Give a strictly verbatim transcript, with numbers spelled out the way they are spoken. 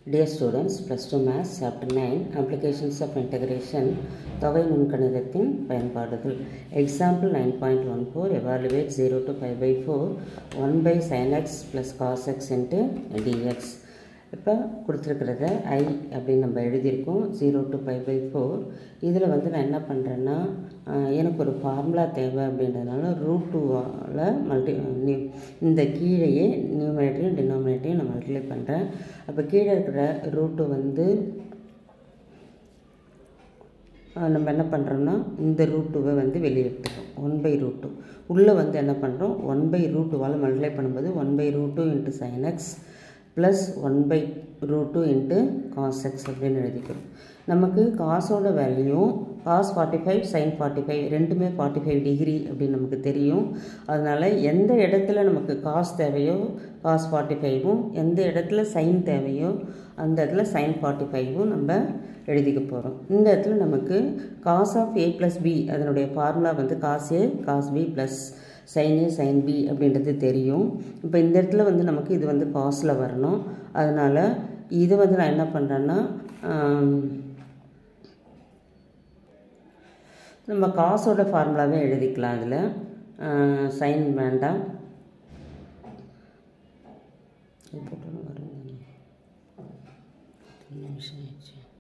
Dear students, plus two Maths, Chapter nine, Applications of Integration, தொகை நுண்கணிதத்தின் பயன்பாடுகள். Example nine point one four, evaluate zero to pi by four, one by sin x plus cos x into dx. இப்போ கொடுத்துருக்கிறத I அப்படின்னு நம்ம எழுதியிருக்கோம் zero to pi by four. இதில் வந்து நான் என்ன பண்ணுறேன்னா, எனக்கு ஒரு ஃபார்முலா தேவை அப்படின்றதுனால ரூட் டூவால் மல்டி இந்த கீழேயே நியூமரேட்டரையும் டினாமினேட்டரையும் நான் மல்டிப்ளை பண்ணுறேன். அப்போ கீழே இருக்கிற ரூட்டு வந்து நம்ம என்ன பண்ணுறோம்னா, இந்த ரூட் டூவை வந்து வெளியே எடுத்துக்கிறோம். ஒன் பை ரூட் டூ உள்ளே வந்து என்ன பண்ணுறோம், ஒன் பை ரூட் டூவால் மல்டிப்ளை பண்ணும்போது one by root two into sine x plus one by root two into cos x அப்படின்னு எழுதிக்கிறோம். நமக்கு காசோட value cos forty five sine forty five ரெண்டுமே ஃபார்ட்டி ஃபைவ் டிகிரி அப்படின்னு நமக்கு தெரியும். அதனால் எந்த இடத்துல நமக்கு காஸ் தேவையோ காஸ் ஃபார்ட்டி ஃபைவும், எந்த இடத்துல சைன் தேவையோ அந்த இடத்துல சைன் ஃபார்ட்டி ஃபைவும் நம்ம எழுதிக்க போகிறோம். இந்த இடத்துல நமக்கு cos of A plus B அதனுடைய ஃபார்முலா வந்து cos A cos B plus sine A sine B அப்படின்றது தெரியும். இப்போ இந்த இடத்துல வந்து நமக்கு இது வந்து காஸில் வரணும். அதனால் இது வந்து நான் என்ன பண்ணுறேன்னா, நம்ம காசோட ஃபார்முலாவே எழுதிக்கலாம். அதில் சைன் வேண்டாம், போட்டு வரும் நிமிஷம் ஆயிடுச்சு.